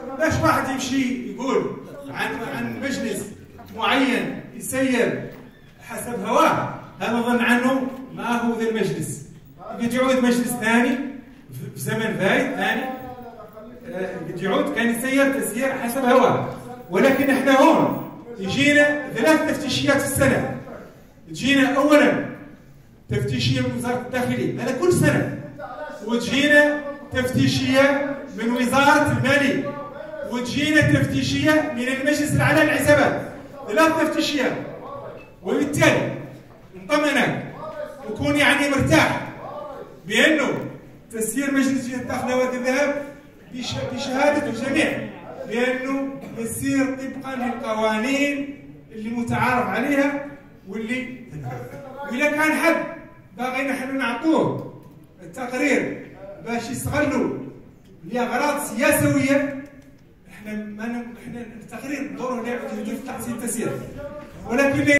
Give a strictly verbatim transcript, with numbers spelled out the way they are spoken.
باش واحد يمشي يقول عن عن مجلس معين يسير حسب هواه، هذا نظن عنه ما هو ذا المجلس. قد يعود مجلس ثاني في زمن فايت ثاني، قد يعود كان يسير تسيير حسب هواه. ولكن احنا هون يجينا ثلاث تفتيشيات في السنه. تجينا اولا تفتيشيه من وزاره الداخليه هذا كل سنه، وتجينا تفتيشيه من وزاره الماليه، وتجينا تفتيشيه من المجلس الاعلى للحسابات. ثلاث تفتيشيات. وبالتالي نطمئنك وكون يعني مرتاح بانه تسيير مجلس الداخليه وادي الذهب بشهاده الجميع بانه يسير طبقا للقوانين اللي متعارف عليها، واللي واذا كان حد باغي نحن نعطوه التقرير باش يستغلوا لاغراض سياسويه، احنا ما احنا التقرير دوره لا يعود في تحسين التسيير، ولكن